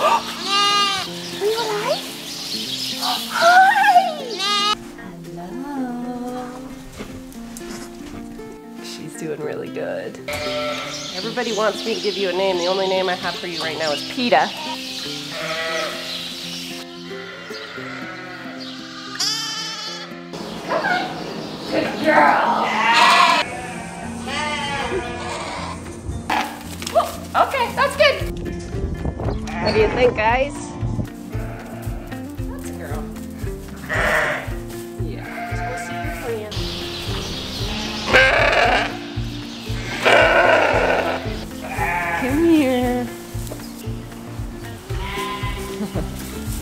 Are you alive? Hi! Hello. She's doing really good. Everybody wants me to give you a name. The only name I have for you right now is Pita. Good girl. Okay, that's good. What do you think, guys?